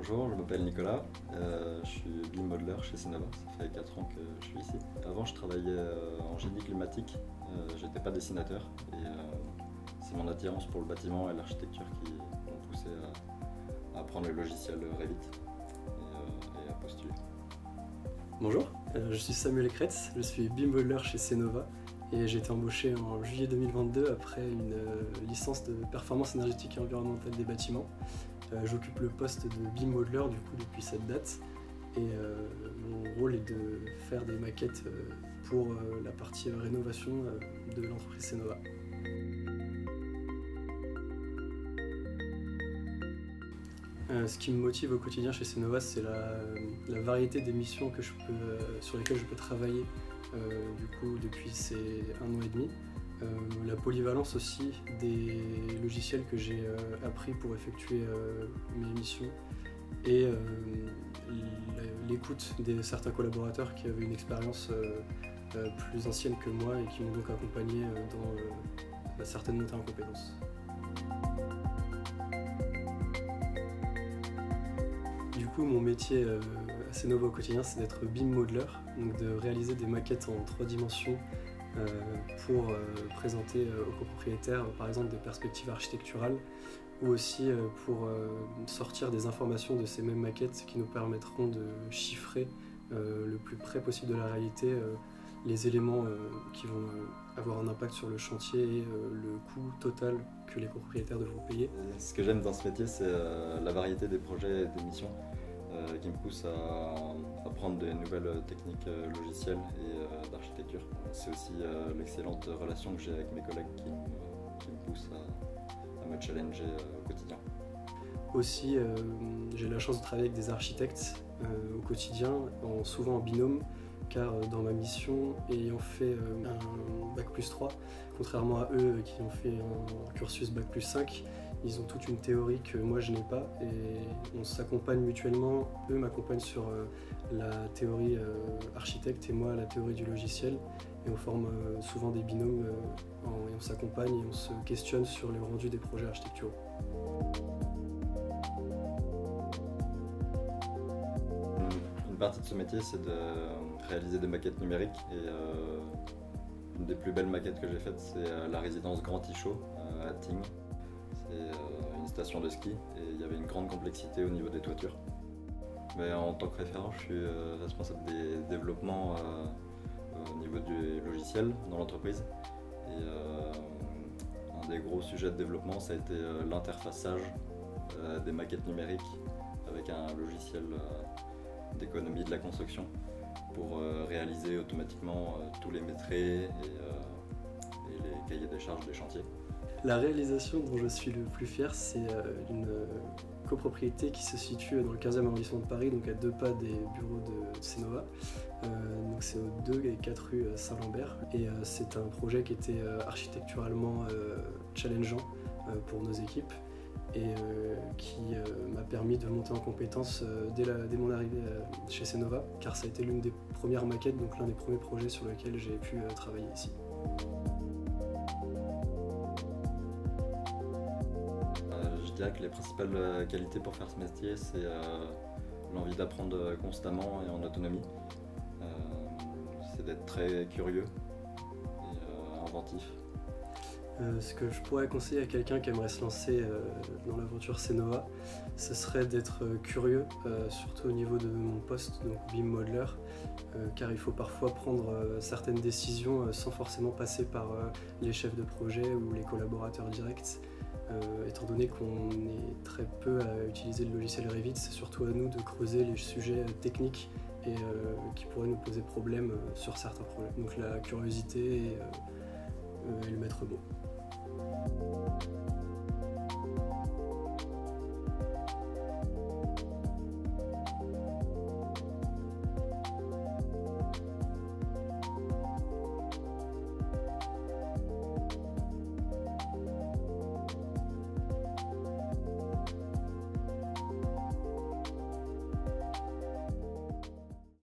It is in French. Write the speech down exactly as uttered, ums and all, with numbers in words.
Bonjour, je m'appelle Nicolas, euh, je suis B I M modeler chez Cnova, ça fait quatre ans que je suis ici. Avant je travaillais euh, en génie climatique, euh, j'étais pas dessinateur et euh, c'est mon attirance pour le bâtiment et l'architecture qui m'ont poussé à, à apprendre le logiciel Revit et, euh, et à postuler. Bonjour, euh, je suis Samuel Kretz, je suis B I M modeler chez Cnova et j'ai été embauché en juillet deux mille vingt-deux après une euh, licence de performance énergétique et environnementale des bâtiments. Euh, J'occupe le poste de B I M modeler du coup depuis cette date et euh, mon rôle est de faire des maquettes euh, pour euh, la partie euh, rénovation euh, de l'entreprise Cnova. Euh, ce qui me motive au quotidien chez Cnova, c'est la, la variété des missions que je peux, euh, sur lesquelles je peux travailler euh, du coup, depuis ces un an et demi. Euh, la polyvalence aussi des logiciels que j'ai euh, appris pour effectuer euh, mes missions et euh, l'écoute de certains collaborateurs qui avaient une expérience euh, euh, plus ancienne que moi et qui m'ont donc accompagné euh, dans euh, certaines montées en compétences. Du coup, mon métier euh, à Cnova au quotidien, c'est d'être B I M modeler, donc de réaliser des maquettes en trois dimensions euh, pour euh, présenter euh, aux copropriétaires, par exemple, des perspectives architecturales, ou aussi euh, pour euh, sortir des informations de ces mêmes maquettes qui nous permettront de chiffrer euh, le plus près possible de la réalité euh, les éléments euh, qui vont euh, avoir un impact sur le chantier et euh, le coût total que les copropriétaires devront payer. Ce que j'aime dans ce métier, c'est euh, la variété des projets et des missions euh, qui me poussent à apprendre des nouvelles techniques euh, logicielles et euh, d'architecture. C'est aussi euh, l'excellente relation que j'ai avec mes collègues qui me, qui me poussent à, à me challenger euh, au quotidien. Aussi, euh, j'ai la chance de travailler avec des architectes euh, au quotidien, en, souvent en binôme, car dans ma mission, ayant fait euh, un bac plus trois, contrairement à eux qui ont fait un cursus bac plus cinq, ils ont toute une théorie que moi je n'ai pas et on s'accompagne mutuellement. Eux m'accompagnent sur euh, la théorie euh, architecte et moi la théorie du logiciel et on forme euh, souvent des binômes euh, en, et on s'accompagne et on se questionne sur le rendu des projets architecturaux. Une partie de ce métier, c'est de réaliser des maquettes numériques et euh, une des plus belles maquettes que j'ai faites, c'est la résidence Grand Tichot euh, à Tignes. C'est euh, une station de ski et il y avait une grande complexité au niveau des toitures. Mais en tant que référent, je suis euh, responsable des développements euh, au niveau du logiciel dans l'entreprise. Et euh, un des gros sujets de développement, ça a été euh, l'interfaçage euh, des maquettes numériques avec un logiciel euh, d'économie de la construction pour euh, réaliser automatiquement euh, tous les métrés et, euh, et les cahiers des charges des chantiers. La réalisation dont je suis le plus fier, c'est euh, une euh, copropriété qui se situe dans le quinzième arrondissement de Paris, donc à deux pas des bureaux de Cnova. Euh, donc c'est aux deux et quatre rue Saint-Lambert. Et euh, c'est un projet qui était euh, architecturalement euh, challengeant euh, pour nos équipes et euh, qui euh, m'a permis de monter en compétence euh, dès, la, dès mon arrivée euh, chez Cnova, car ça a été l'une des premières maquettes, donc l'un des premiers projets sur lesquels j'ai pu euh, travailler ici. Je dirais que les principales qualités pour faire ce métier, c'est euh, l'envie d'apprendre constamment et en autonomie. Euh, c'est d'être très curieux et euh, inventif. Euh, ce que je pourrais conseiller à quelqu'un qui aimerait se lancer euh, dans l'aventure Cnova, ce serait d'être euh, curieux, euh, surtout au niveau de mon poste, donc B I M modeler, euh, car il faut parfois prendre euh, certaines décisions euh, sans forcément passer par euh, les chefs de projet ou les collaborateurs directs. Euh, étant donné qu'on est très peu à utiliser le logiciel Revit, c'est surtout à nous de creuser les sujets techniques et euh, qui pourraient nous poser problème euh, sur certains problèmes. Donc la curiosité et, euh, et le maître mot.